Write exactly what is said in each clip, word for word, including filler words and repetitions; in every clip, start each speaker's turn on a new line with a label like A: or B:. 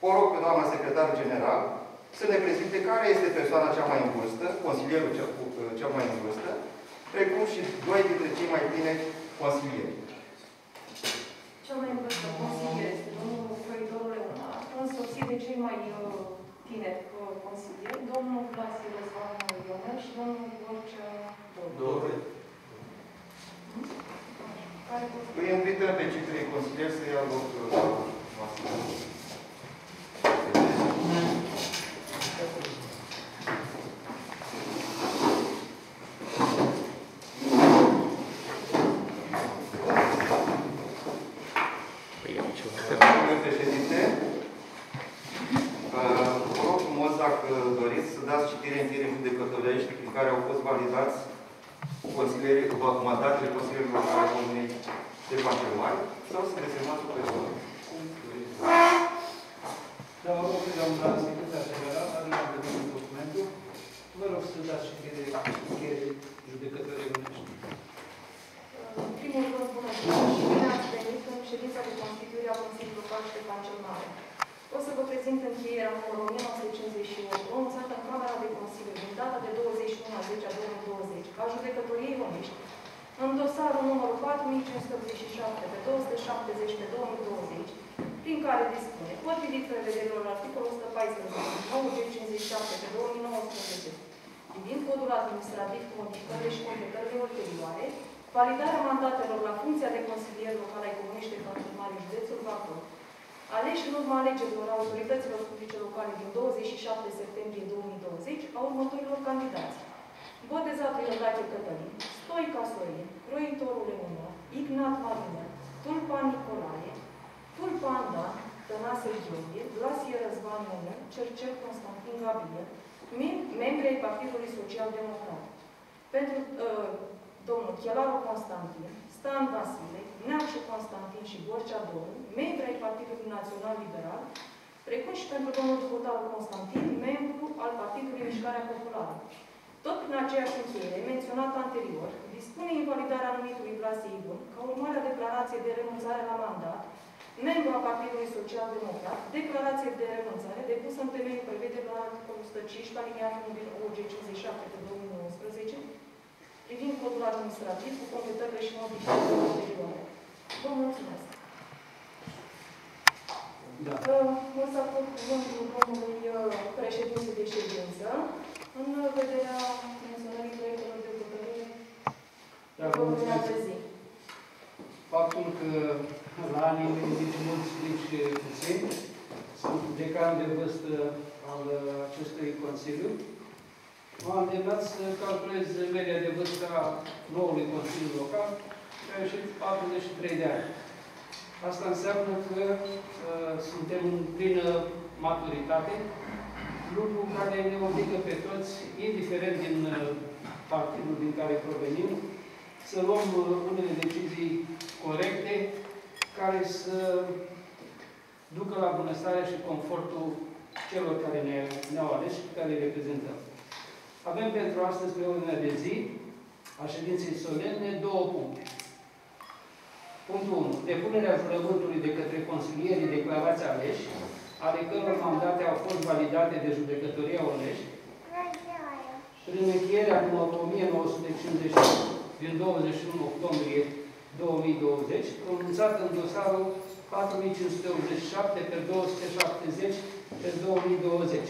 A: o rog pe doamna secretar general să ne prezinte care este persoana cea mai în vârstă, consilierul cel, cel mai în vârstă, precum și doi dintre cei mai tineri consilieri.
B: Cel mai în vârstă consilier este domnul Croitorul Leonard, însoțit de cei mai uh, tineri uh, consilieri, domnul Vlasie Răzvan Ionel și domnul Borcea Dore.
A: Îi invităm pe cei trei consilieri să ia loc la masă. Domnule președinte, vă rog frumos, dacă doriți, să dați citire încheierii judecătorești prin care au fost validați consilierii, mandatele consilierilor locale Comunei Ștefan cel Mare, sau să desemnați o persoană.
C: Da, vă rog, doamna secretar general, are la vedere documentul. Vă rog să dați citire încheierii judecătorii românești.
B: În primul rând, bună ziua și bine ați venit în ședința de constituire a Consiliului Local Ștefan cel Mare. O să vă prezint încheierea numărul o mie nouă sute cincizeci și opt, pronunțată în Camera de Consiliu din data de douăzeci și unu a zecea două mii douăzeci a Judecătoriei Onești, în dosarul numărul patru mii cinci sute optzeci și șapte pe două sute șaptezeci pe două mii douăzeci, prin care dispune, potrivit prevederilor articolul o sută paisprezece, nouă G cincizeci și șapte pe două mii nouăsprezece, privind codul administrativ cu modificările și completările ulterioare, validarea mandatelor la funcția de consilier local ai Comunei Ștefan cel Mare, județul Bacău, aleși în urma alegerilor autorităților publice locale din douăzeci și șapte septembrie două mii douăzeci a următorilor candidați: Botezatu Iordache Cătălin, Stoica Sorin, Croitorul Leonard, Ignat Marină, Tulpan Nicolae, Tulpan Dan, Tănase Gheorghe, Vlasie Răzvan Ionel, Cercel Constantin Gabriel, membri ai Partidului Social Democrat. Pentru uh, domnul Chelaru Constantin, Stan Vasile, Neacșu Constantin și Borcea Doru, membri ai Partidului Național Liberal, precum și pentru domnul Ducutaru Constantin, membru al Partidului Mișcarea Populară. Tot prin aceeași încheiere, menționată anterior, dispune invalidarea numitului Vlasie Ibon, ca urmare a declarației de renunțare la mandat, membru al Partidului Social Democrat, declarație de renunțare depusă în temeiul prevederilor articolul o sută cincisprezece, aliniatul unu din O G cincizeci și șapte pe două mii nouăsprezece, privind codul administrativ cu completările și modificările ulterioare. Vă mulțumesc.
C: Da.
B: O să acord cuvântul domnului președinte de ședință în vederea menționării proiectelor de hotărâre
C: Da, vă mulțumesc. Faptul că la anii nici mulți, nici puțini, sunt decan de vârstă al acestui Consiliu, m-a îndemnat să calculez media de vârstă a noului Consiliu Local, care a ieșit patruzeci și trei de ani. Asta înseamnă că uh, suntem în plină maturitate, lucru care ne obligă pe toți, indiferent din uh, partidul din care provenim, să luăm uh, unele decizii corecte, care să ducă la bunăstarea și confortul celor care ne-au ne ales și pe care îi reprezentăm. Avem pentru astăzi pe ordinea de zi a ședinței solemne două puncte. Punctul unu. Depunerea jurământului de către consilierii declarați aleși, ale căror mandate au fost validate de Judecătoria Onești, prin încheierea numărul o mie nouă sute cincizeci și opt din douăzeci și unu octombrie două mii douăzeci, pronunțat în dosarul patru mii cinci sute optzeci și șapte pe două sute șaptezeci pe două mii douăzeci.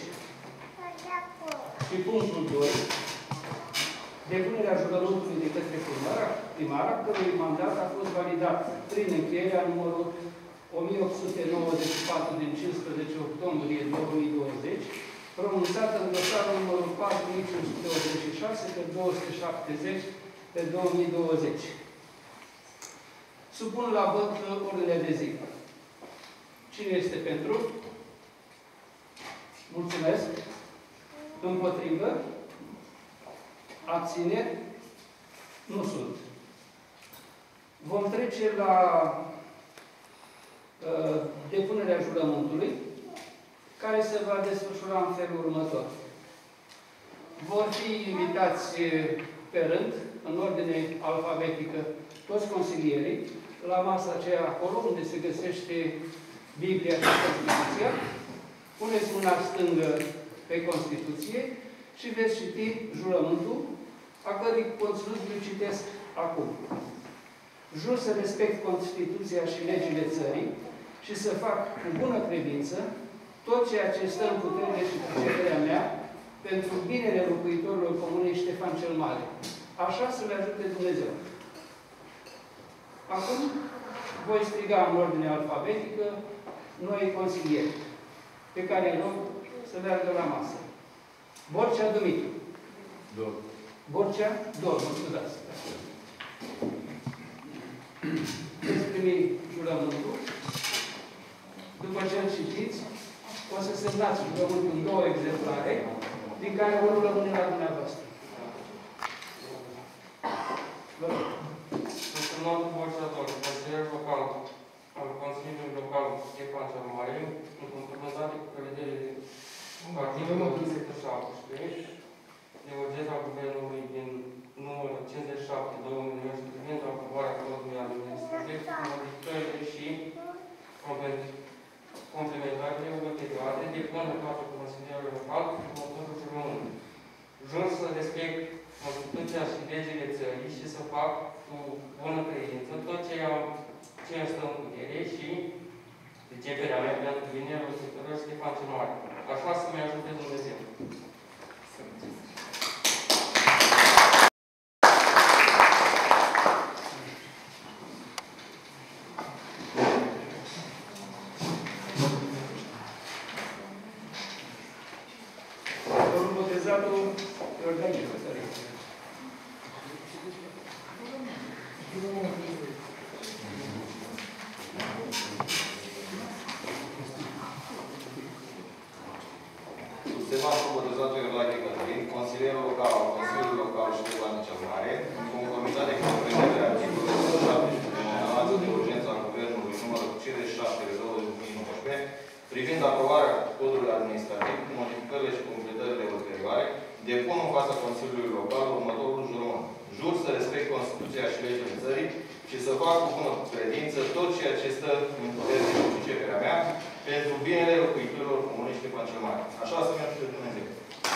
C: Și punctul doi. Depunerea jurământului de către primar, a cărui mandat a fost validat prin încheierea numărul o mie opt sute nouăzeci și patru din cincisprezece octombrie două mii douăzeci, pronunțată în dosarul numărul patru mii cinci sute optzeci și șase pe două sute șaptezeci pe două mii douăzeci. Supun la vot ordinea de zi. Cine este pentru? Mulțumesc. Împotrivă? Abțineri? Nu sunt. Vom trece la uh, depunerea jurământului, care se va desfășura în felul următor. Vor fi invitați pe rând, în ordine alfabetică, toți consilierii, la masa aceea acolo, unde se găsește Biblia și Constituția, puneți mâna stângă pe Constituție și veți citi jurământul, a cărui conținut îl citesc acum. Jur să respect Constituția și legile țării și să fac cu bună credință tot ceea ce stă în puterile și priceperea mea pentru binele locuitorilor Comunei Ștefan cel Mare. Așa să-mi ajute Dumnezeu. Acum voi striga în ordine alfabetică noi consilieri, pe care îi rog să meargă la masă. Borcea Dumitru.
D: Dor.
C: Borcea Dor, mă scuzați. Veți primi jurământul. După ce îl citiți, o să semnați jurământul în două exemplare, din care unul rămâne la dumneavoastră. Vă rog.
E: Semnatul Borcea Dor, consilier local al Consiliului Local Ștefan cel Mare, în conformitate cu prevederile articolul o sută șaptesprezece de urgența Guvernului din numărul cincizeci și șapte două mii nouăsprezece privind aprobarea codului administrativ cu modificările și complementările ulterioare depun în fața Consiliului Local cu următorul jurământ. Jur să respect Constituția și legile țării și să fac cu bună credință tot ce îmi stă în putere și priceperea mea pentru binele locuitorilor Ștefan cel Mare. Așa să-mi ajute Dumnezeu.
C: Domnul botezatul Iordanie.
A: Subsemnatul botezatul Iordanie Cătălin, consilierul local al Consiliului Local Ștefan cel Mare, în conformitate cu prevederea articolului o sută șaptesprezece din ordonanța de urgență a Guvernului numărul cincizeci și șapte pe două mii nouăsprezece, privind aprobarea codului administrativ cu modificările și completările ulterioare, depun în fața Consiliului Local următorul jurământ. Jur să respect Constituția și legile țării și să fac cu bună credință tot ceea ce stă în putere și priceperea mea pentru binele locuitorilor Comunei Ștefan cel Mare. Așa să-mi ajute Dumnezeu.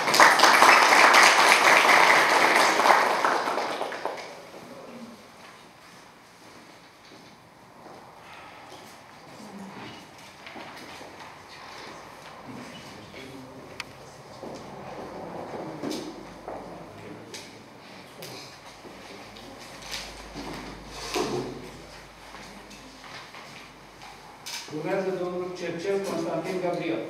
C: Urmează domnul Cercel Constantin Gabriel.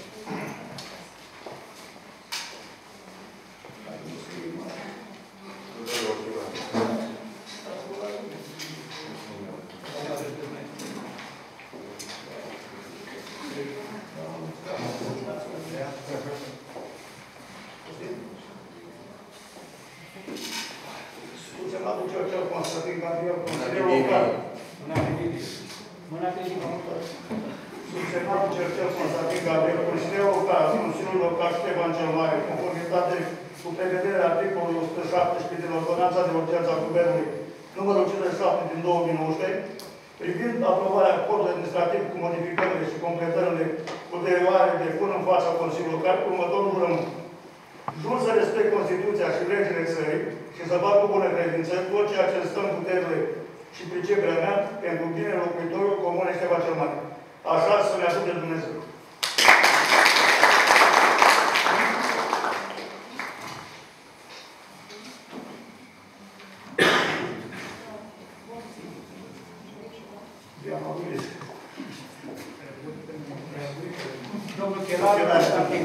F: Subsemnatul Cercel Constantin Gabriel, consilier local.
C: Mâna pe ridică. Mâna pe ridică.
F: Subsemnatul Cercel Constantin Gabriel, consilier local, Consiliul Local Ștefan cel Mare, conformitate cu prevederea articolului o sută șaptesprezece din ordonanța de urgență a Guvernului numărul cincizeci și șapte din două mii nouăsprezece, privind aprobarea codului administrativ cu modificările și completările ulterioare de pun în fața Consiliului Local cu următorul jurământ. Jur să respect Constituția și legile țării și să fac cu bună credință tot ceea ce stă în puterile și priceperea mea pentru binele locuitorilor Comunei Ștefan cel Mare. Așa să-mi ajute Dumnezeu.
C: Domnul Chelar Constantin.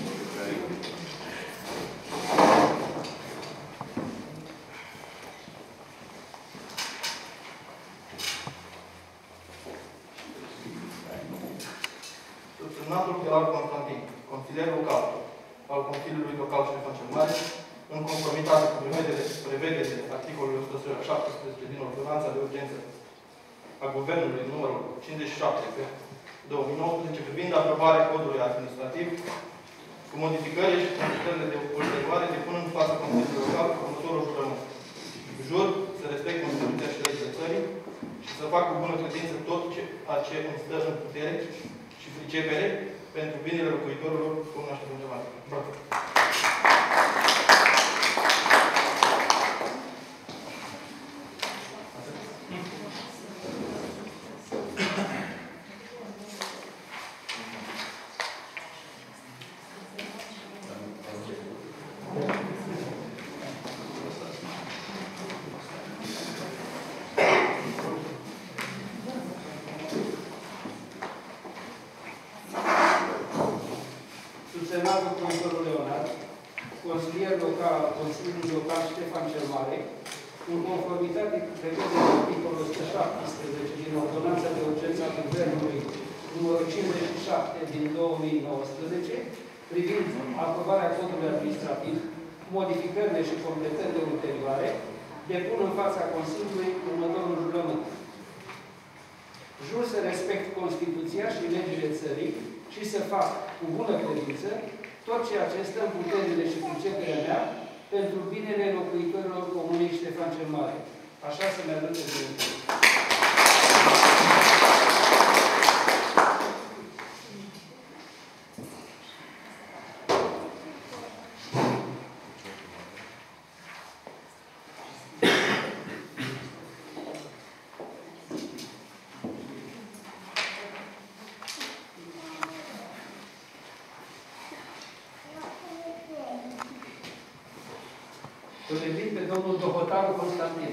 A: Subsemnatul Chelar Constantin, consilier local al Consiliului Local Ștefan cel Mare, în conformitate cu prevederile articolului o sută șaptesprezece din ordonanța de urgență a Guvernului numărul cincizeci și șapte pe două mii nouăsprezece privind aprobarea codului administrativ cu modificările și completările de ulterioare depun în fața Consiliului Local următorul jurământ. Jur să respect Constituția și legile țării și să fac cu bună credință tot ceea ce îmi stă în putere și pricepere
D: pentru binele locuitorilor Comuna Ștefan Mare. Bravo!
C: Subsemnatul Proiectorul Leonard, consilier local al Consiliului Local Ștefan cel Mare, în conformitate cu prevederea articolul o sută șaptesprezece din Ordonanța de Urgență a Guvernului numărul cincizeci și șapte din două mii nouăsprezece, privind aprobarea codului administrativ, modificările și completările ulterioare, depun în fața Consiliului următorul jurământ. Jur să respect Constituția și legile țării și să fac cu bună credință tot ceea ce stă în puterile și priceperea mea pentru binele locuitorilor Comunei Ștefan cel Mare. Așa să-mi arăte Dumnezeu. Îl invit pe domnul Dohotaru Constantin.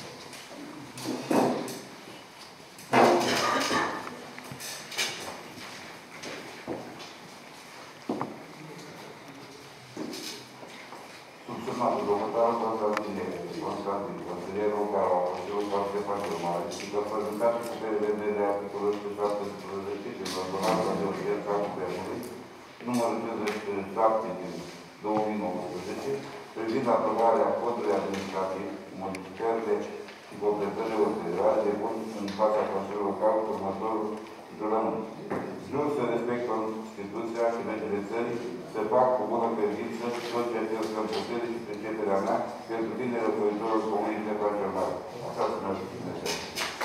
G: Subsemnatul Dohotaru Constantin, Constantin, consilier local al Consiliului Local Ștefan cel Mare, și reprezentat cu prevederea articolului o sută șaptesprezece din Ordonanța de Urgență a Guvernului, numărul cincizeci și șapte din două mii nouăsprezece, privind aprobarea codului administrativ, modificările și completările ulterioare, depun în fața Consiliului Local următorul jurământ. Jur să respect Constituția și legile țării, să fac cu bună credință tot ceea ce stă în putere și priceperea mea pentru binele locuitorilor Comunei Ștefan cel Mare. Așa să merg cu Dumnezeu.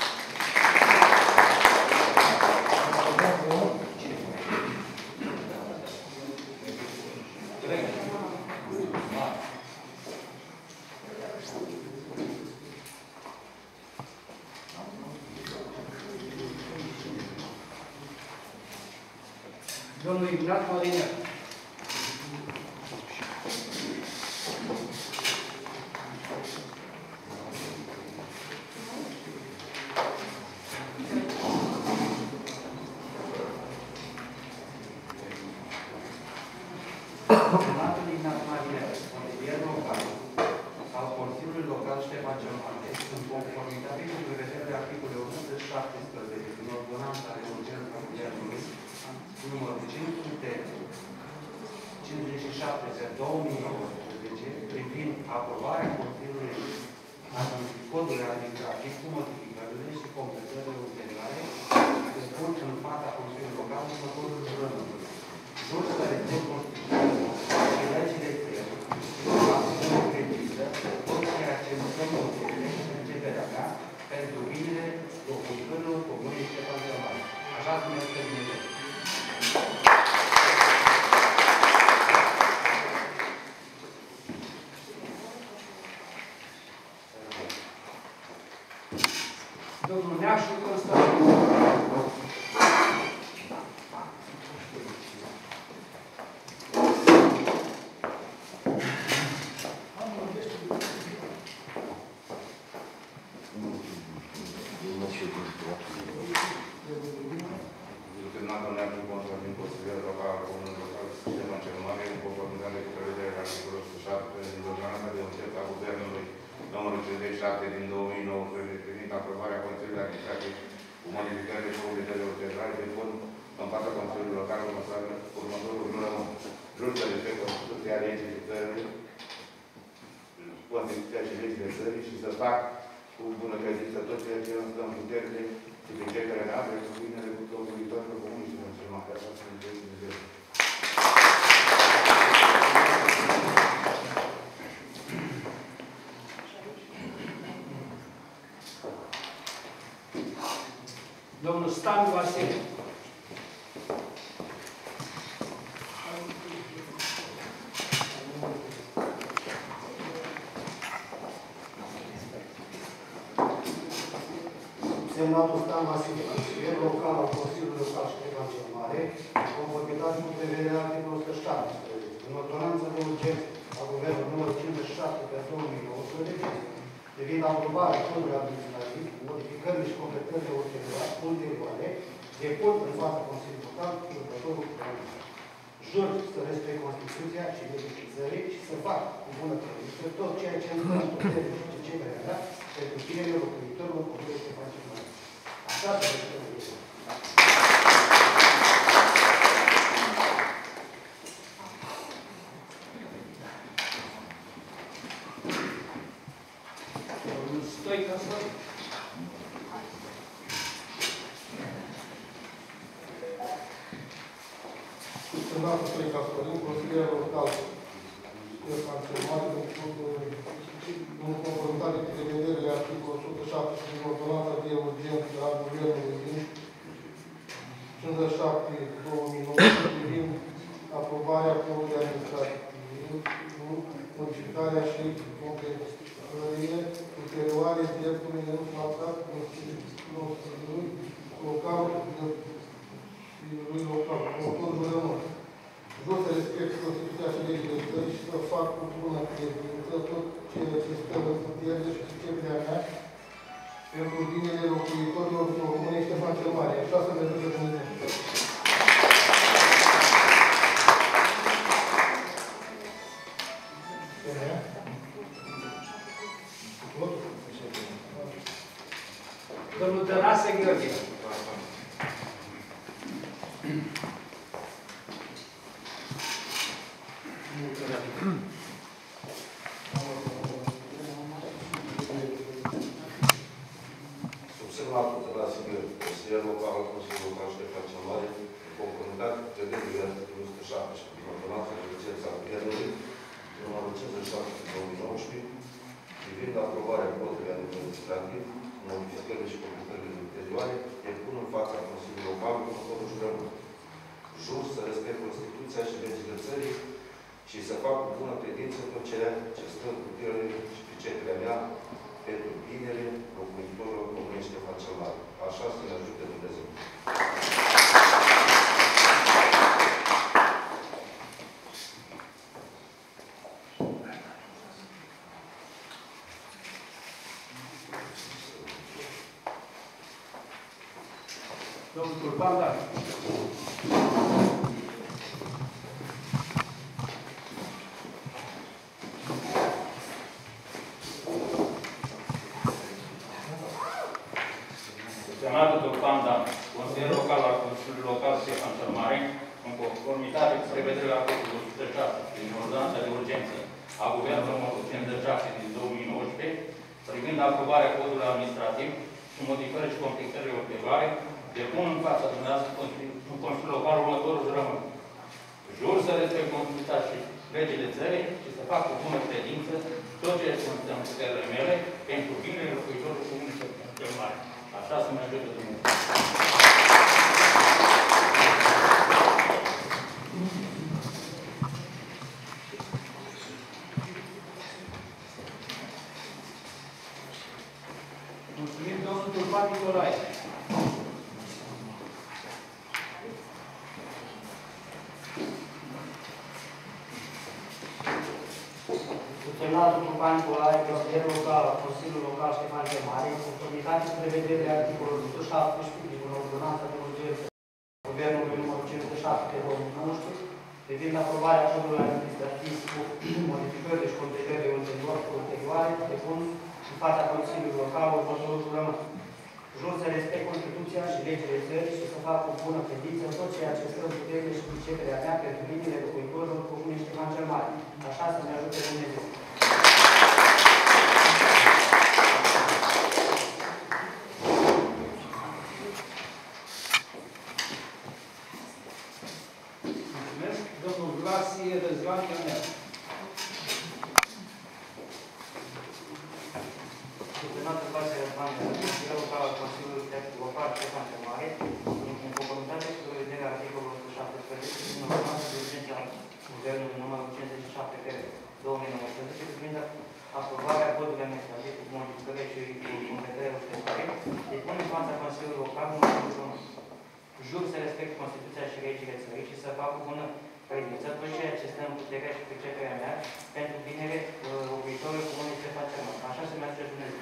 C: Domnul Ignat Mărinea.
H: Senatul Ignat Mărinea, consilier local al Consiliului Local Ștefan cel Mare, în conformitate cu prevederile articolului o sută șaptesprezece din Ordonanța de Urgență a Guvernului numărul cinci sute cincizeci și șapte pe două mii nouăsprezece, privind aprobarea Consiliului Codului Administrativ cu modificările și completările ulterioare, depun în fața Consiliului Local următorul jurământ. Jur să respect Constituția și legile țării și să fac bună credință tot ceea ce îmi stă în putere și priceperea mea pentru binele locuitorilor Comunei Ștefan cel Mare. Așa cum este Dumnezeu.
C: Domnul Neașu Constantin.
G: Subsemnatul Neașu Constantin, consilier local al Comunului Local Ștefan cel Mare, în conformitate cu prevederea articolului o sută șapte din Ordonanța de Urgență a Guvernului numărul cincizeci și șapte din două mii nouăsprezece, privind aprobarea Consiliului Administrativ cu modificările și completările ulterioare, depun în fața Consiliului Local următorul jurământ. Jur să respect Constituția, legile țării, Constituția și legile țării și să fac cu bună credință tot ceea ce îmi stă în putere și priceperea mea pentru binele locuitorilor Comunei Ștefan cel Mare. Așa să ne Dumnezeu.
C: Domnul Stan Vasile.
F: nominatul Stan Vasile, consilier local al Consiliului Local Ștefan cel Mare, în conformitate cu prevederea articolul o sută șaptesprezece, în ordonanța de urgență a Guvernului numărul cincizeci și șapte pe două mii nouăsprezece, privind aprobarea codului administrativ, modificările și completările ulterioare, depun în fața Consiliului Local următorul proiect. Jur să respect Constituția și legile țării și să fac cu bună credință tot ceea ce îmi dă putere și ce vrea mea pentru binele locuitorilor Comunei Ștefan cel Mare. Așa se respectă legile.
C: Stoica, Stoica.
D: Stimatul Stoica Sorin, consilier local Ștefan cel Mare, în conformitate cu prevederile articolul o sută șapte din ordonanța de urgență a Guvernului din cincizeci și șapte două mii nouăsprezece privind aprobarea codului administrativ, modificarea și completările ulterioare dreptului neînfățat Consiliului Local lui local, următorul jurământ. Jur să respect Constituția și legile țării și să fac cu bună credință tot ceea ce stă în putere și priceperea mea pentru binele locuitorilor Comunei Ștefan cel Mare. Așa să mergem de Dumnezeu.
C: Domnul Tănase Gheorghe.
G: Subsemnatul Tănase Gheorghe, consilier local al Consiliului Local Ștefan cel Mare, în conformitate cu prevederile articolului o sută șaptesprezece din ordonanța de urgență a Guvernului numărul cincizeci și șapte din două mii nouăsprezece, privind aprobarea codului administrativ, modificările și completările ulterioare, depun în fața Consiliului Local următorul jurământ. Jur să respect Constituția și legile țării și să fac cu bună credință tot ceea ce stă în putere și priceperea mea pentru binele locuitorilor Comunei Ștefan cel Mare. Așa să ne ajute Dumnezeu.
C: Domnul Turban, da.
I: Senatul Turban, da. Consilier local al Consiliului Local Ștefan cel Mare, în conformitate cu prevederile articolului o sută șase din ordonanța de urgență a Guvernului numărul cincizeci și șapte din două mii nouăsprezece, privind aprobarea codului administrativ și modificările și completările ulterioare, depun în fața dumneavoastră în Consiliul Local următorul jurământ. Jur să respect Constituția și legile țării și să fac cu bună credință tot ceea ce sunt în puterile mele pentru binele locuitorilor Comunei Ștefan cel Mare. Așa să mă ajute Dumnezeu.
C: Mulțumim, domnul Turban Nicolae.
J: Subsemnatul Turban Nicolae, consilier local al Consiliului Local Ștefan cel Mare, în conformitate cu prevederile articolului o sută șaptesprezece din ordonanța de urgență a Guvernului numărul cincizeci și șapte pe două mii nouăsprezece, privind aprobarea codului administrativ cu modificările și completările ulterioare, depun în fața Consiliului Local următorul jurământ. Jur să respect Constituția și legile țării și să fac cu bună credință tot ceea ce stă în putere și priceperea mea pentru binele locuitorilor Comunei Ștefan cel Mare. Așa să ne ajute Dumnezeu.
C: Mulțumesc, domnul Vlasie Răzvan Ionel.
J: Subsemnatul Vlasie Răzvan Ionel, consilier local al Consiliului Local Ștefan cel Mare, în conformitate cu prevederea articolului o sută șaptesprezece din ordonanța de urgență a Guvernului numărul cincizeci și șapte pe două mii nouăsprezece, privind aprobarea codului administrativ cu modificările și completările ulterioare, depun în fața și legile țării și să fac cu bună credință tot ceea ce stă în puterea și priceperea mea pentru binele locuitorului Comunei Ștefan cel Mare. Așa să-mi ajute Dumnezeu.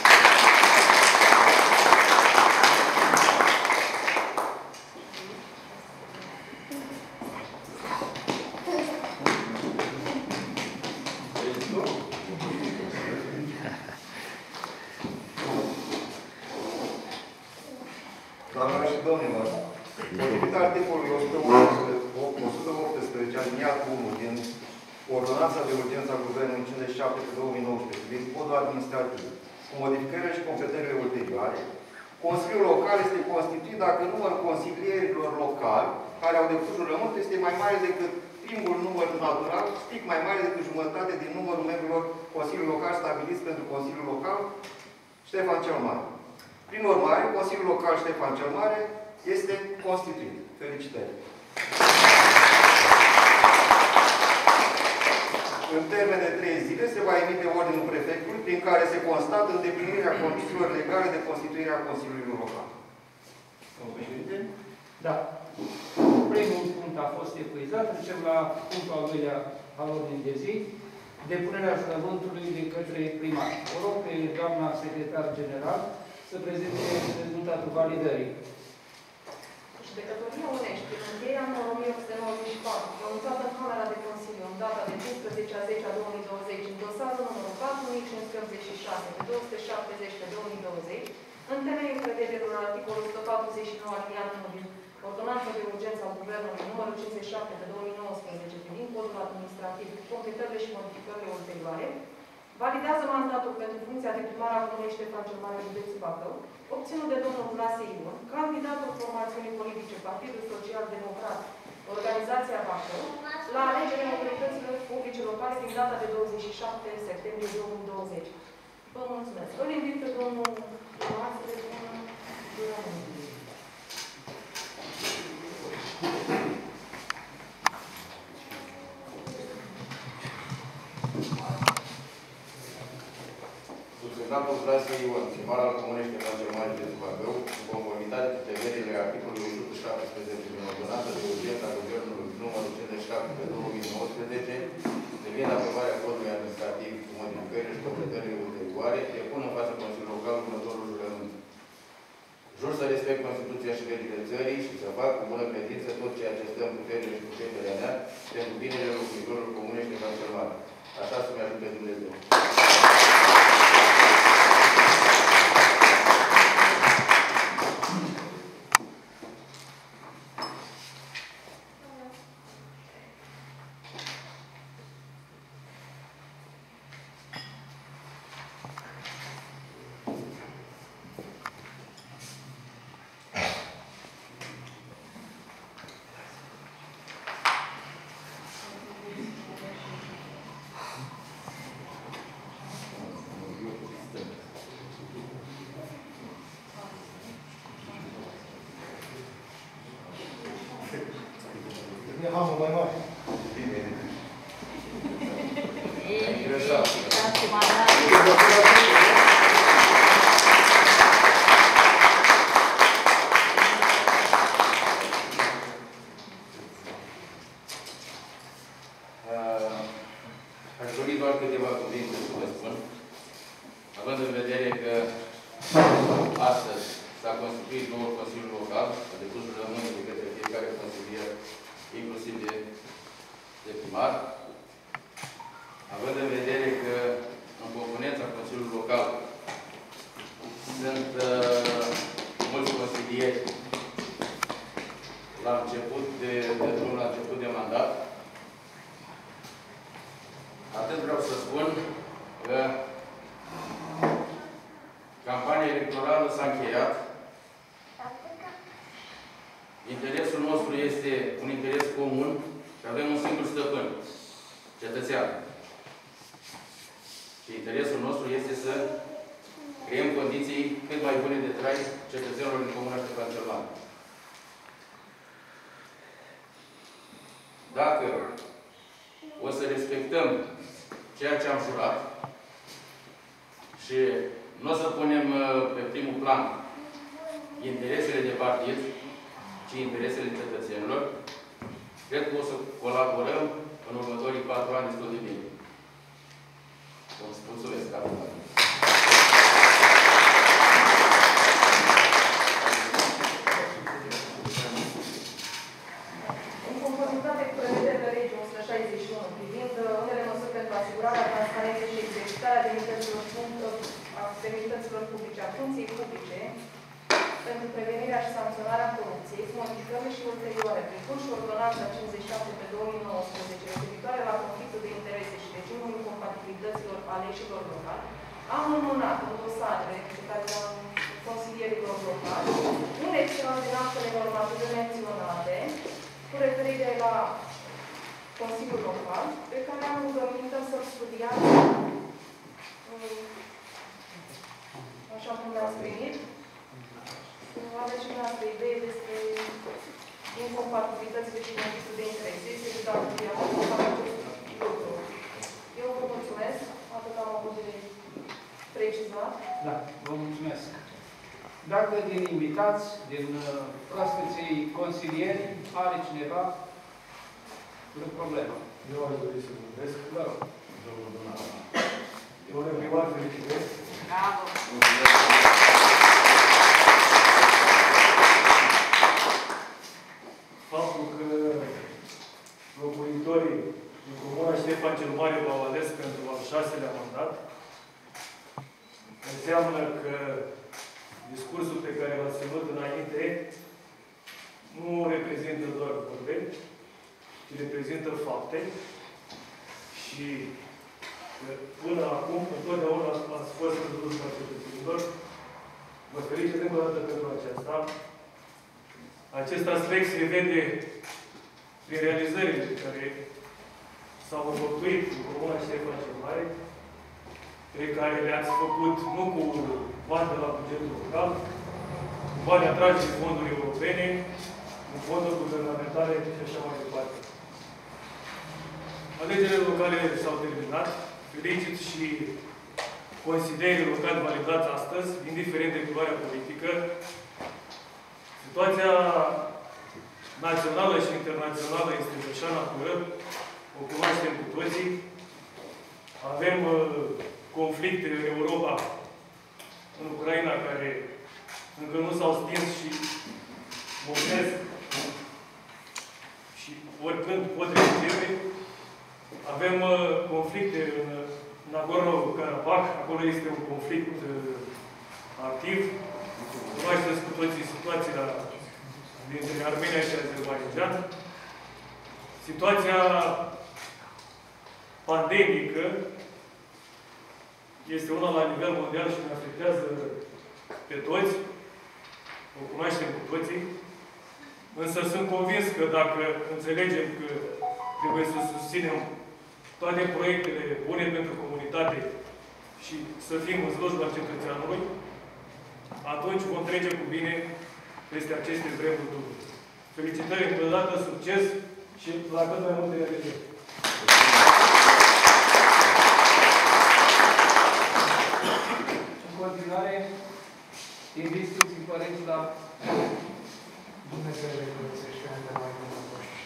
A: Doamnelor și domnilor, potrivit articolului o sută optsprezece, aliniatul unu din Ordonanța de Urgență a Guvernului cincizeci și șapte pe două mii nouăsprezece, privind codul administrativ, cu modificările și completările ulterioare, Consiliul Local este constituit dacă numărul consilierilor locali care au depus jurământ este mai mare decât primul număr natural, strict mai mare decât jumătate din numărul membrilor Consiliului Local stabiliți pentru Consiliul Local Ștefan cel Mare. Prin urmare, Consiliul Local Ștefan cel Mare este constituit. Felicitări! În termen de trei zile se va emite ordinul prefectului prin care se constată îndeplinirea condițiilor legale de constituire a Consiliului Local. Domnul președinte?
C: Da. Primul punct a fost epuizat. Trecem la punctul al doilea al ordinii de zi. Depunerea jurământului de către primar. O rog pe doamna secretar general să prezinte rezultatul validării.
B: Judecătoria Unești, în încheierea anului o mie opt sute nouăzeci și patru, pronunțată în Camera de Consiliu în data de cincisprezece a zecea două mii douăzeci, în dosarul numărul patru mii cinci sute optzeci și șase pe două sute șaptezeci pe două mii douăzeci, în temeiul prevederilor articolul o sută patruzeci și nouă aliniatul unu din Ordonanța de Urgență a Guvernului numărul cincizeci și șapte pe două mii nouăsprezece privind codul administrativ cu completările și modificările ulterioare, validează mandatul pentru funcția de primar a Comunei Ștefan cel Mare, județul Bacău, obținut de domnul Vlase Ion, candidatul formațiunii politice Partidul Social Democrat, Organizația Bacău, la alegerea autorităților publice locale din data de douăzeci și șapte septembrie două mii douăzeci. Vă mulțumesc. Îl invit pe domnul primar să le spună jurământul.
G: Subsemnatul Vlase Ion, primar al Comunei Ștefan cel Mare, județul Bacău, în conformitate cu prevederile articolului o sută șaptesprezece din Ordonanța de Urgență a Guvernului numărul cincizeci și șapte pe două mii nouăsprezece, privind aprobarea codului administrativ cu modificările și completările ulterioare, depun în fața Consiliului Local următorul jurământ. Jur să respect Constituția și legile țării și să fac cu bună credință tot ceea ce stă în puterile și puterea mea pentru binele locuitorilor Comunei Ștefan cel Mare. Așa să-mi ajute Dumnezeu.
D: Hamul mai mare.
A: Bine.
G: Ai interesat. Aș dori doar câteva cuvinte să vă spun, având în vedere că astăzi s-a constituit noul Consiliu Local, a depus jurământul de către fiecare consilier, inclusiv de, de primar, având în vedere că în componența Consiliului Local sunt uh, mulți consilieri la început de, de drum, la început de mandat, atât vreau să spun că campania electorală s-a încheiat. Interesul nostru este un interes comun și avem un singur stăpân, cetățean. Și interesul nostru este să creăm condiții cât mai bune de trai cetățenilor din Comuna Ștefan cel Mare. Dacă o să respectăm ceea ce am jurat și nu o să punem pe primul plan interesele de partid,
K: ci interesele cetățenilor. Cred că o să colaborăm în următorii patru ani destul de bine. Vă mulțumesc.
B: În conformitate cu prevederile legii o sută șaizeci și unu privind unele măsuri pentru asigurarea transparenței și exercitarea demnităților publice a funcției publice, pentru prevenirea și sancționarea corupției, cu modificările și ulterioare, precum și ordonanța cincizeci și șapte pe două mii nouăsprezece, referitoare la conflictul de interese și regimul incompatibilităților aleșilor locali, am înmânat în dosarele pe care le-am consilierilor locali un extras din actele normative menționate, cu referire la Consiliul Local, pe care am rugămintea să-l studiați așa cum le-ați primit. Aveți și dumneavoastră idee despre incompatibilitățile și conflictul de interese. Este de dat de lucru. Eu vă mulțumesc. Atât am avut de precizat.
C: Da, vă mulțumesc. Dacă din invitați, din proaspeții consilieri, are cineva o problemă?
F: Eu aș dori să vorbesc.
C: Vă rog.
F: Domnul Donar. Domnule primar, felicitări.
L: Bravo!
F: Faptul că locuitorii din Comuna Ștefan cel Mare v-au ales pentru al șaselea mandat înseamnă că discursul pe care l-ați ținut înainte nu reprezintă doar vorbe, ci reprezintă fapte și că până acum, întotdeauna ați fost în slujba cetățenilor. Vă felicit încă o dată pentru aceasta. Acest aspect se vede prin realizările care s-au înfăptuit în Comuna Ștefan cel Mare, pe care le-ați făcut nu cu bani de la bugetul local, cu bani atragi din fonduri europene, cu fonduri guvernamentale și așa mai departe. Alegerile locale s-au terminat. Felicit și consilierii locali validați astăzi, indiferent de culoarea politică. Situația națională și internațională este de așa natură, o cunoaștem cu toții. Avem uh, conflicte în Europa, în Ucraina, care încă nu s-au stins și mobilesc și oricând pot reîncepe. Avem uh, conflicte în Nagorno-Karabakh, acolo este un conflict uh, activ. Cunoașteți cu toții situația dintre Armenia și Azerbaidjan. Situația pandemică este una la nivel mondial și ne afectează pe toți. O cunoaștem cu toții. Însă sunt convins că dacă înțelegem că trebuie să susținem toate proiectele bune pentru comunitate și să fim în slujba cetățeanului, atunci vom trece cu bine peste aceste vremuri dure. Felicitări încă o dată, succes și la cât mai multe realizări.
C: În continuare, invit Sfinții Părinți la
D: Dumnezeu le curățește încă mai mult și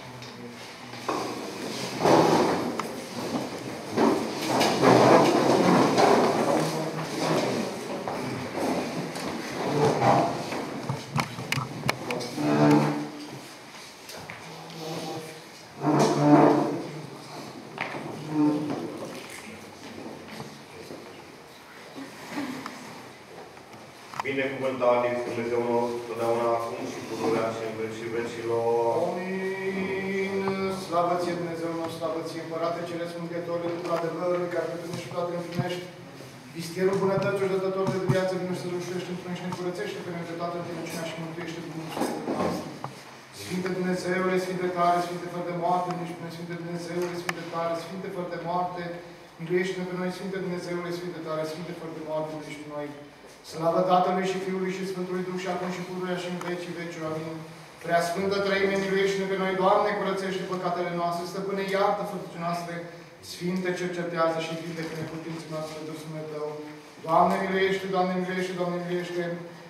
G: Binecuvântat este Dumnezeu nostru, totdeauna acum și pururea și în vecii vecilor.
D: Amin. Slavă ție, Dumnezeu nostru, slavă ție, Împărate Ceresc, Mângâietorule, tu adevărului, care pe tine și toate împlinești. Vistierul bunătății, dătător de viață, vine să rușești, într-un și ne curățește pe noi de toată întinăciunea și mântuiește Dumnezeu noastră. Sfinte Dumnezeule, Sfinte tare, Sfinte fără de moarte, nici pe noi, Sfinte Dumnezeule, Sfinte tare, Sfinte fără de moarte, miluiește-ne pe noi, Sfinte Dumnezeule, Sfinte tare, Sfinte fără de moarte, nici pe noi. Slavă Tatălui și Fiului și Sfântului Duh și acum și pururea și în vecii vecii. Amin. Prea Sfântă Trăime, miluiește-ne pe noi, Doamne, curățește păcatele noastre, Stăpâne, iartă făpturile noastre, Sfinte, cercetează și vindecă neputinții noastre, Dumnezeu Tău. Doamne, miluiește, Doamne, miluiește, Doamne, miluiește,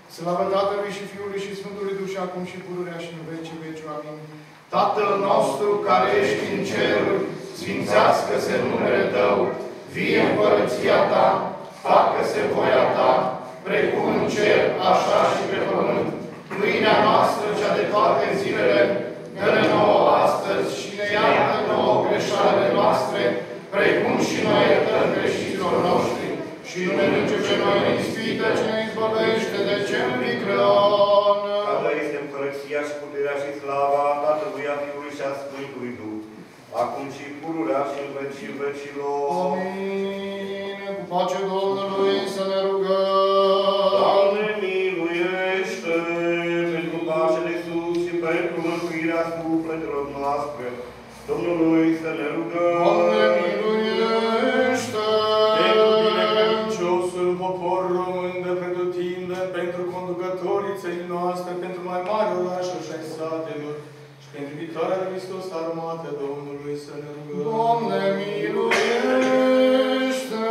D: Slavă Tatălui și Fiului și Sfântului Duh și acum și pururea și în vecii veci. Amin. Tatăl nostru care ești în ceruri, sfințească-se numele Tău, vie împărăția Ta, facă-se voia Ta, precum în cer, așa și pe pământ. Pâinea noastră, cea de toate zilele, dă-ne nouă astăzi și ne iartă nouă greșalele noastre, precum și noi iertăm greșiților noștri. Și nu ne duce pe noi în ispită, ci ne izbăvește de cel viclean.
F: Tatăl este împărăția și puterea și slava Tatălui, a Fiului și a Sfântului Duh, acum și pururea și în vecii vecilor.
D: Amin. Cu pace Domnului să ne rugăm.
F: Doamne, miluiește pentru pace de sus și pentru mântuirea sufletelor noastre. Domnului să ne rugăm.
D: Doamne, miluiește!
F: Pentru binecredinciosul popor român de pretutindeni, pentru conducătorii țării noastre, pentru mai mari orașuri și ai satelor, și pentru viitoarea de Hristos armată Domnului să ne rugăm.
D: Doamne, miluiește!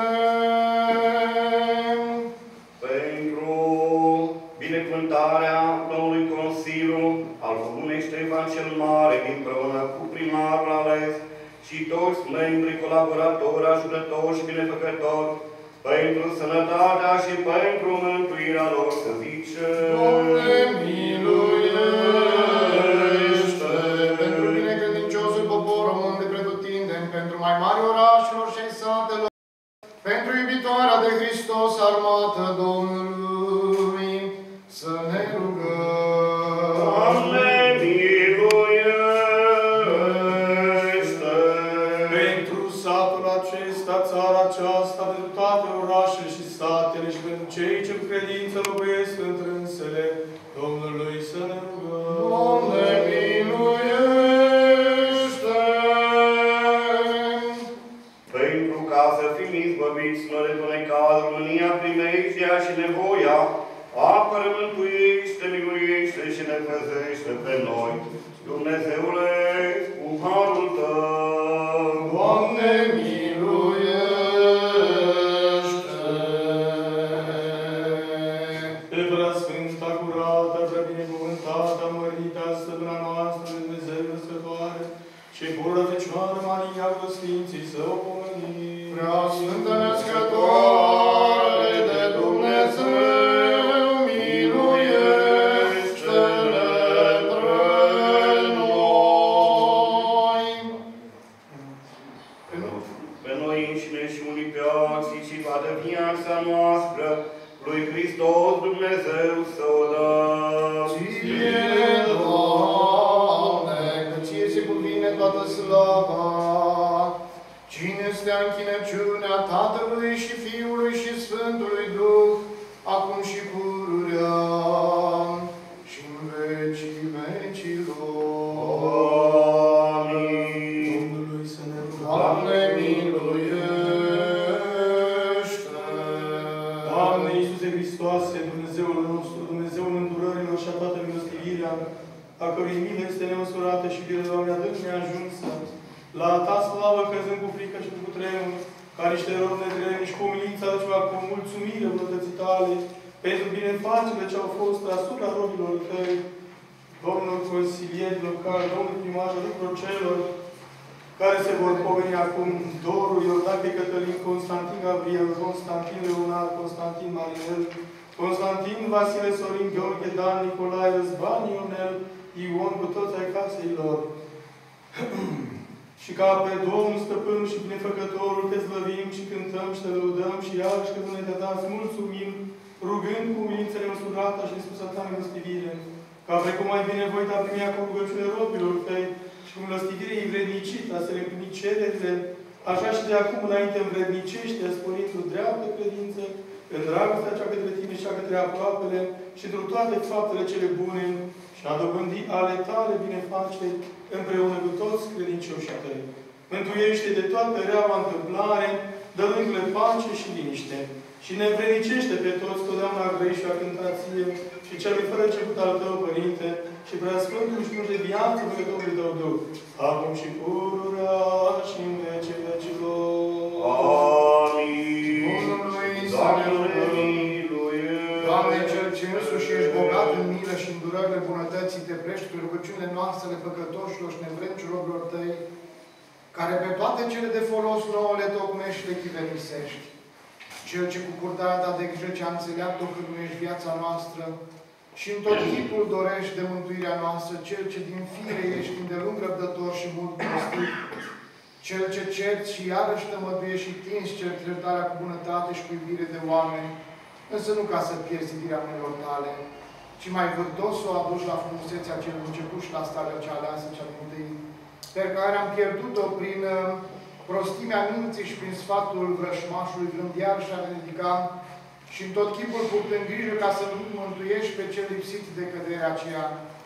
F: Pentru binecuvântarea noului Consiliu al Comunei Ștefan cel Mare, împreună cu primarul ales și toți membrii, colaboratori, ajutători și binefăcători, pentru sănătatea și pentru mântuirea lor, să zicem.
D: Doamne, miluiește! Pentru binecredinciosul popor român de pretutindeni, pentru mai mari orașelor și ai satelor, pentru iubitoarea de Hristos armată Domnului, să ne rugăm.
F: Doamne, miluiește! Pentru satul acesta, țara aceasta, pentru toate orașele și satele și pentru cei ce cu credință locuiesc între însele Domnului să ne rugăm.
D: Doamne, miluiește!
F: Pentru ca să fim izbăviți noi de tot necazul, mânia, primejdea și nevoia, apără, mântuiește, miluiește și ne păzește pe noi. Dumnezeule, cu harul Tău.
D: Doamne, miluiește!
F: Pe preasfânta, curată, prea binecuvântată, mărită, stăpâna noastră, Dumnezeu născătoare, și pură Fecioară Maria cu Sfinții să o pomenim.
D: Preasfântă născătoare de Dumnezeu, miluiește-ne pre noi.
F: Pe noi înșine și unii pe alții și toată viața noastră, lui Hristos Dumnezeu să o dăm.
D: Ție, Doamne, că Ție se cuvine toată slava. Cine stea în chinăciunea Tatălui și Fiului și Sfântului Duh, acum și pururea și în vecii vecilor.
F: Amin. Domnului să ne rugăm.
D: Doamne, miluiește!
F: Doamne Iisuse Hristoase, Dumnezeul nostru, Dumnezeul îndurărilor și a toată milostivirea, a cărui milă este nemăsurată și de Doamne adânc neajunsă, la Ta slavă căzând cu frică și cu cutremur, ca niște robi nedrepti și cu umilință aducea cu mulțumire bunătății Tale, pentru binefacerile ce au fost asupra robilor Tăi, domnul consilier local, domnul primar și tuturor celor care se vor pomeni acum, Doru, Iordache Cătălin, Constantin Gabriel, Constantin Leonard, Constantin Marinel, Constantin Vasile Sorin, Gheorghe Dan, Nicolae, Răzvan, Ionel, Ion, cu toți ai casei lor. Și ca pe Domnul Stăpân și Binefăcătorul te slăvim și cântăm și te lăudăm și iarăși că ne te dați mulțumim, rugând cu umilință nemăsurată și nespusă ta milostivire, ca precum ai binevoit a primi acum rugăciune robilor Tăi și cu milostivire îi vrednicit a să le împlini cererile, așa și de acum înainte învrednicește, sporind cu dreaptă credință, în dragostea cea către Tine și cea către aproapele și într toate faptele cele bune și a dobândi ale Tale binefaceri împreună cu toți credincioșii Tăi. Mântuiește de toată reaua întâmplare, dădându-le pace și liniște. Și ne învrednicește pe toți totdeauna grei și a cântație și celui fără început al Tău, Părinte, și preasfântul și de viață Dumnezeului Tău Duh, acum și pururea și în vecii vecilor. Amin.
D: Domnului să ne rugăm. Doamne, Cel ce însuși ridicat în milă și îndurările bunătății, te prești pe rugăciunile noastre, păcătoșilor și nevrednici robilor tăi, care pe toate cele de folos nouă le tocmești și le chivernisești. Cel ce cu purtarea ta de grijă cea înțeleaptă o cârnuiești viața noastră și în tot chipul dorești de mântuirea noastră, Cel ce din fire ești îndelung răbdător și mult prostit, Cel ce cerți și iarăși tămăduiești și tinzi certitarea cu bunătate și cu iubire de oameni, însă nu ca să pierzi iubirea mâinilor tale, ci mai vârtos să o aduci la frumusețea celui început și la starea cea aleasă, cea din tâi, pe care am pierdut-o prin prostimea minții și prin sfatul vrășmașului, vrând iar și a ridica și în tot chipul purtând grijă ca să mântuiești pe cel lipsit de căderea aceea.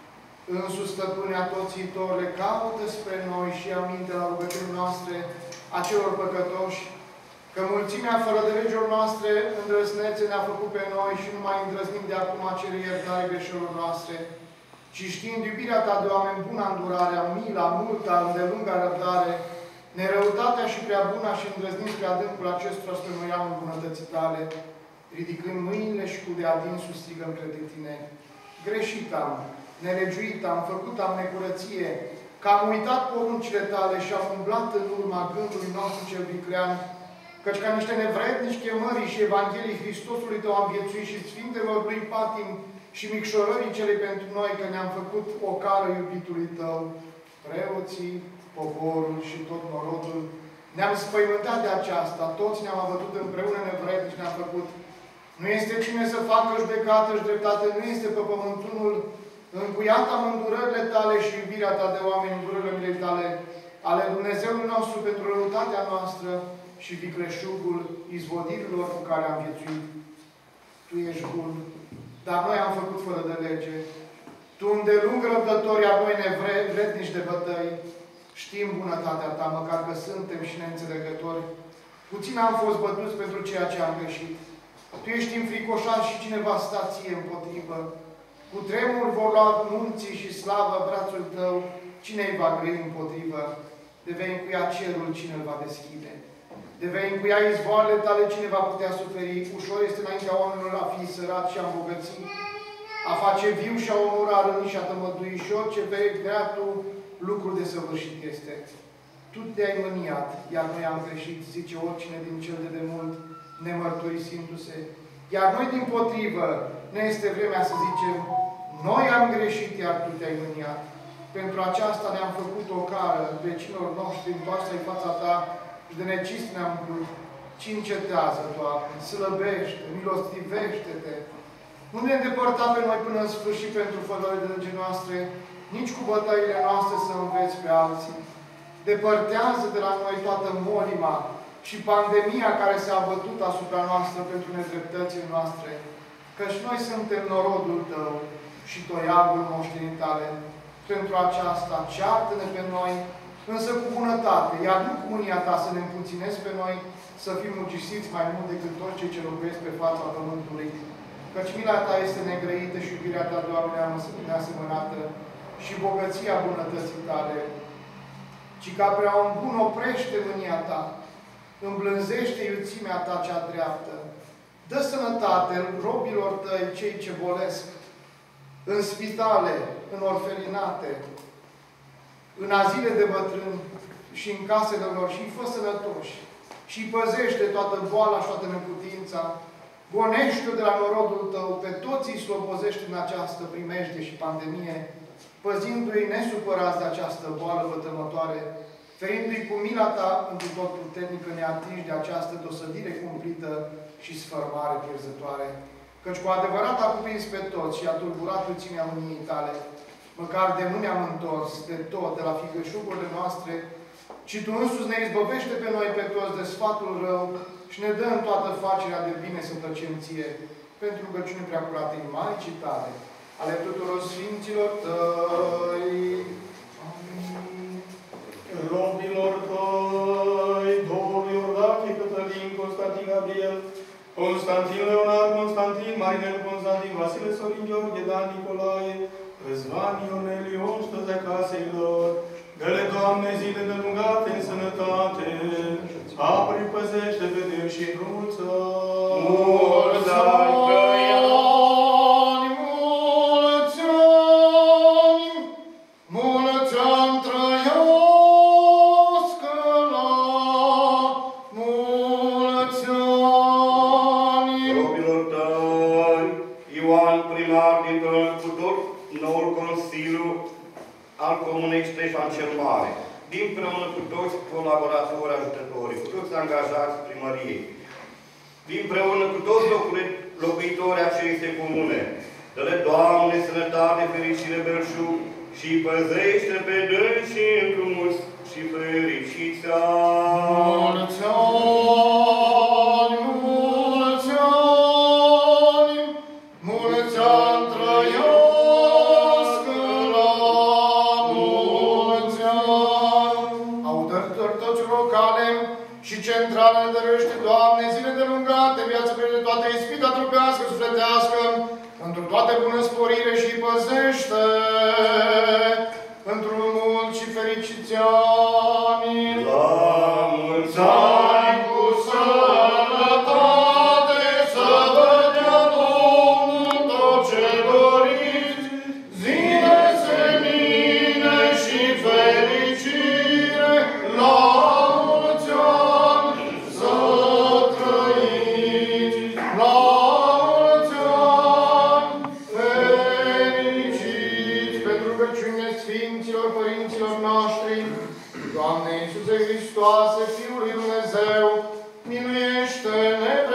D: Însuși, stăpânea toții torle, caută spre noi și aminte la rugăciunile noastre a celor păcătoși, că mulțimea fără de legilor noastre îndrăznețe ne-a făcut pe noi și nu mai îndrăznim de acum a cere iertare greșelor noastre, ci știind iubirea ta de oameni, buna îndurarea, mila, multa, îndelunga răbdare, nerăutatea și prea buna și îndrăznim spre adâncul acestora spre noi amul bunătății tale, ridicând mâinile și cu de adinsul strigăm către tine. Greșit am, nelegiuit am, făcut am necurăție, că am uitat poruncile tale și am umblat în urma gândului nostru cel viclean, căci ca niște nevrednici chemării și Evangheliei Hristosului tău am viețuit și Sfintelor lui patim și micșorării cele pentru noi, că ne-am făcut o cară iubitului tău, preoții, poporul și tot norodul. Ne-am spăimântat de aceasta, toți ne-am avătut împreună nevrednici, ne-am făcut. Nu este cine să facă judecată și dreptate, nu este pe pământul încuiat am îndurările tale și iubirea ta de oameni, îndurările milei tale, ale Dumnezeului nostru pentru răutatea noastră și vicleșugul izvodirilor cu care am viețuit. Tu ești bun, dar noi am făcut fără de lege. Tu îndelung răbdător, iar noi nevrednici de bătăi. Știm bunătatea ta, măcar că suntem și neînțelegători. Puțin am fost bătuți pentru ceea ce am greșit. Tu ești înfricoșat și cineva sta ție împotrivă. Cu tremur vor lua munții și slavă brațul tău, cine îi va grăi împotrivă? De vei încuia cerul, cine îl va deschide? De vei încuia izvoarele tale, cine va putea suferi? Ușor este înaintea oamenilor a fi sărat și a îmbogăți, a face viu și a onora, a răni și a tămădui și orice vei vrea tu, lucrul de săvârșit este. Tu te-ai mâniat, iar noi am greșit, zice oricine din cel de demult, nemărturisindu-se. Iar noi, dimpotrivă, ne este vremea să zicem, noi am greșit, iar tu te-ai mâniat. Pentru aceasta ne-am făcut o cară vecinilor noștri, întoarse-i fața ta și de necist ne-am umplut. Ci încetează, Doamne, slăbește, milostivește-te. Nu ne îndepărta pe noi până în sfârșit pentru fălările de lege noastre, nici cu bătăile noastre să înveți pe alții. Depărtează de la noi toată molima și pandemia care s-a abătut asupra noastră pentru nedreptățile noastre, căci noi suntem norodul tău și toiagul moștenii tale. Pentru aceasta, ceartă-ne pe noi, însă cu bunătate, iar nu cu mânia ta să ne împuținezi pe noi, să fim mugisiți mai mult decât toți cei ce locuiesc pe fața pământului. Căci mila ta este negrăită și iubirea ta, Doamne, neasemănată și bogăția bunătății tale. Ci ca prea un bun oprește mânia ta, îmblânzește iuțimea ta cea dreaptă. Dă sănătate robilor tăi, cei ce bolesc, în spitale, în orfelinate, în azile de bătrâni și în casele lor și fă sănătoși. Și păzește toată boala și toată neputința. Gonește-o de la norodul tău, pe toți îi slobozește în această primejde și pandemie, păzindu-i nesupărați de această boală vătămătoare, ferindu-i cu mila ta într tot puternică neatinși de această dosădire cumplită și sfărmare pierzătoare. Căci cu adevărat a cuprins pe toți și a tulburat puțimea mâniei tale, măcar de nu ne-am întors de tot, de la ficășugurile noastre, ci Tu însuți ne izbăvește pe noi pe toți de sfatul rău și ne dă în toată facerea de bine să plăcem Ție, pentru rugăciune preacuratei Maicii Tale, ale tuturor Sfinților Tăi. Amin.
F: Robilor Tăi, Domnul Iordache, Cătălin, Constantin Gabriel, Constantin Leonard, Constantin, Marinel, Constantin, Vasile, Sorin, Gheorghe, Dan, Nicolae, Răzvan, Ionel, Ion, stătea casei lor. Dă-le, Doamne, zile delungate în sănătate, apări păzește pe Deu și drumul Său.
D: Mulți ani, mulți
F: colaboratori, ajutători, cu toți angajați primăriei, împreună cu toți locuitorii acestei comune. Dă-le, Doamne, sănătate, fericire, belșug și păzește pe dânsii într-un mulți și fericiți ani.
D: Mulți ani, mulți ani, mulți ani trăiască la mulți ani. Autorități locale și centrale dăruiește, Doamne, zile de lungate, viață pe de toată ispita trupească, sufletească, într-o toate bună sporire și păzește într-un mult și fericiți ani.
F: La mulți ani cu sănătate, să vă dea Domnul tot ce doriți, zile senine și fericire, la mulți ani să trăiți, la mulți ani fericiți, pentru rugăciunile Sfinților Părinților noștri. Doamne Iisuse Hristoase, Fiul lui Dumnezeu, miluiește-ne pe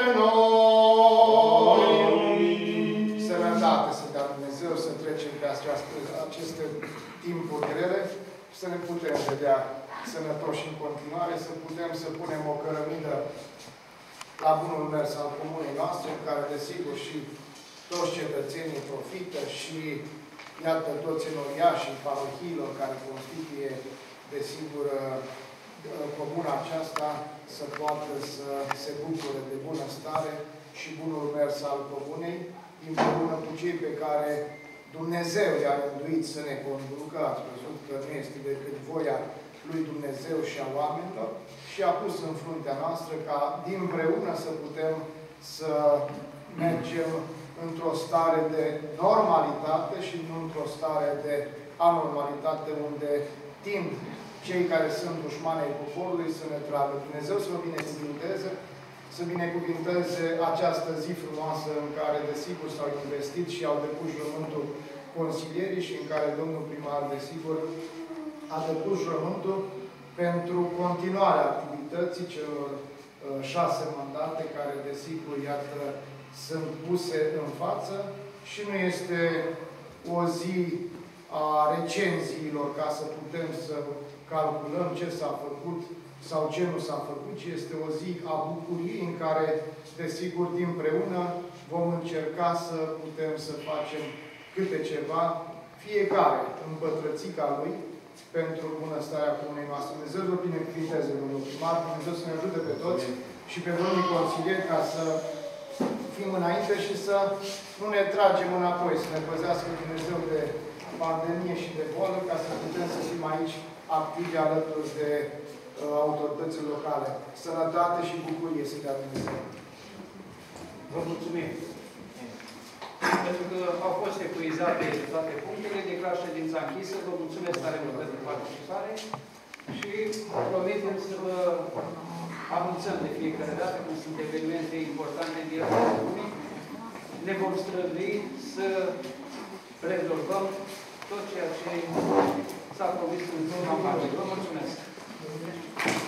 F: noi! Sănătate să dea Dumnezeu, să trecem pe această, aceste timpuri grele, să ne putem vedea sănătoși în continuare, să putem să punem o cărămidă la bunul mers al comunei noastre, în care, desigur, și toți cetățenii profită și, iată, toți enoriașii parohiilor care constituie, desigur, comuna aceasta să poată să se bucure de bunăstare și bunul mers al comunei, împreună cu cei pe care Dumnezeu i-a rânduit să ne conducă. Ați văzut că nu este decât voia lui Dumnezeu și a oamenilor și a pus în fruntea noastră ca dinpreună să putem să mergem într-o stare de normalitate și nu într-o stare de anormalitate unde tind cei care sunt dușmani ai poporului să ne tragă. Dumnezeu să vă binecuvinteze, să binecuvinteze această zi frumoasă în care, desigur, s-au investit și au depus jurământul consilierii și în care domnul primar, desigur, a depus jurământul pentru continuarea activității celor uh, șase mandate care, desigur, iată, sunt puse în față și nu este o zi a recenziilor ca să putem să calculăm ce s-a făcut sau ce nu s-a făcut, ci este o zi a bucuriei în care, desigur, dinpreună vom încerca să putem să facem câte ceva, fiecare în pătrățica lui, pentru bunăstarea comunei noastre. Dumnezeu vă binecuvinteze, domnul primar, Dumnezeu să ne ajute pe toți și pe domnii consilieri ca să fim înainte și să nu ne tragem înapoi, să ne păzească Dumnezeu de pandemie și de boală, ca să putem să fim aici activi alături de uh, autoritățile locale. Sănătate și bucurie să dea Dumnezeu.
C: Vă mulțumim. Pentru că au fost epuizate toate punctele, declar ședința închisă. Vă mulțumesc tare mult pentru participare și promitem să vă anunțăm de fiecare dată când sunt evenimente importante în viața lumii. Ne vom strădui să rezolvăm tot ceea ce s-a promis în campanie. Vă mulțumesc!